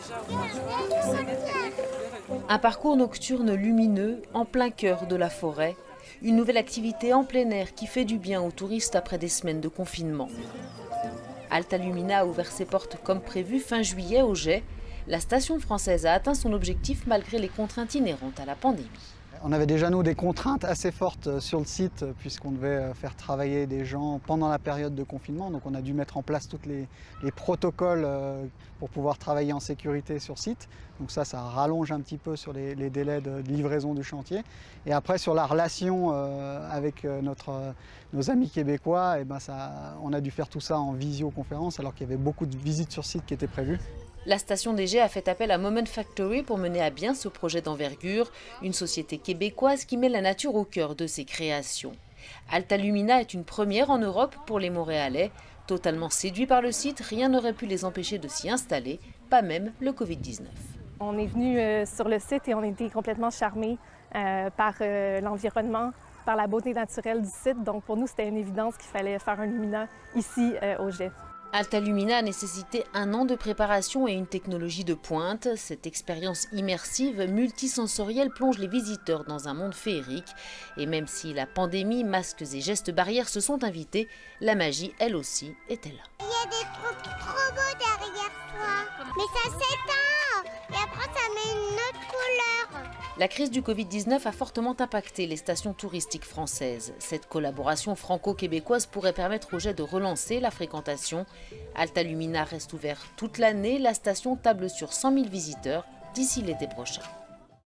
Un parcours nocturne lumineux en plein cœur de la forêt. Une nouvelle activité en plein air qui fait du bien aux touristes après des semaines de confinement. Alta Lumina a ouvert ses portes comme prévu fin juillet au Jet. La station française a atteint son objectif malgré les contraintes inhérentes à la pandémie. On avait déjà, nous, des contraintes assez fortes sur le site puisqu'on devait faire travailler des gens pendant la période de confinement. Donc on a dû mettre en place tous les protocoles pour pouvoir travailler en sécurité sur site. Donc ça rallonge un petit peu sur les délais de livraison du chantier. Et après, sur la relation avec nos amis québécois, on a dû faire tout ça en visioconférence alors qu'il y avait beaucoup de visites sur site qui étaient prévues. La station des Jets a fait appel à Moment Factory pour mener à bien ce projet d'envergure, une société québécoise qui met la nature au cœur de ses créations. Alta Lumina est une première en Europe pour les Montréalais. Totalement séduits par le site, rien n'aurait pu les empêcher de s'y installer, pas même le Covid-19. On est venu sur le site et on a été complètement charmés par l'environnement, par la beauté naturelle du site. Donc pour nous, c'était une évidence qu'il fallait faire un Lumina ici au Jet. Alta Lumina a nécessité 1 an de préparation et une technologie de pointe. Cette expérience immersive, multisensorielle, plonge les visiteurs dans un monde féerique. Et même si la pandémie, masques et gestes barrières se sont invités, la magie, elle aussi, était là. Il y a des trucs trop beaux derrière toi. Mais ça s'éteint et après ça met une autre couleur. La crise du Covid-19 a fortement impacté les stations touristiques françaises. Cette collaboration franco-québécoise pourrait permettre au Jet de relancer la fréquentation. Alta Lumina reste ouvert toute l'année. La station table sur 100 000 visiteurs d'ici l'été prochain.